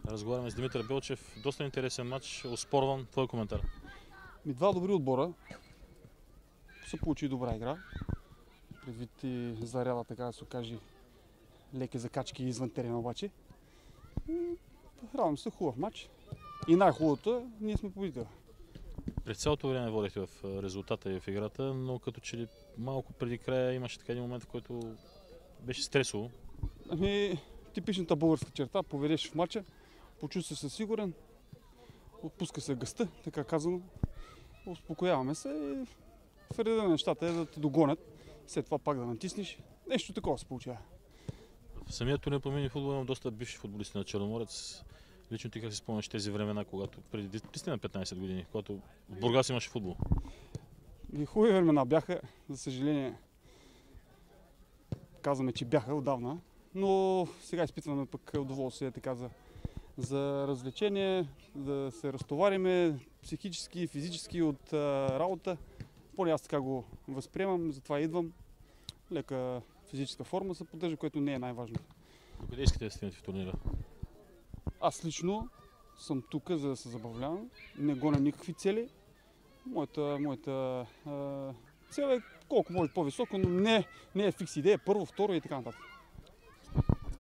Разговаряме с Димитър Белчев. Доста интересен матч, оспорван. Твой коментар? Два добри отбора. Се получи добра игра. Предвид и заряда, така да се каже, леки закачки извън терена обаче. Радвам се, хубав матч. И най-хубавото е, ние сме победители. През цялото време водихте в резултата и в играта, но като че ли малко преди края имаше така един момент, в който беше стресово. Типичната българска черта, поведеш в матча, почувства се сигурен, отпуска се гъста, така казано, успокояваме се и в реда на нещата е да те догонят, след това пак да натиснеш. Нещо такова се получава. В самия турнир по мини-футбол имам доста бивши футболисти на Черноморец. Лично ти как си спомняш тези времена, когато преди 15 години, когато в Бургас имаше футбол? И хубави времена бяха, за съжаление, казваме, че бяха отдавна, но сега изпитваме пък удоволствие така за развлечение, да се разтовариме психически и физически от работа. Поне аз така го възприемам, затова идвам. Лека физическа форма се поддържа, което не е най-важно. Къде искате да стигнете в турнира? Аз лично съм тук, за да се забавлявам. Не гоня никакви цели. Моята цел е колко може по-високо, но не е фикс идея, първо, второ и така нататък.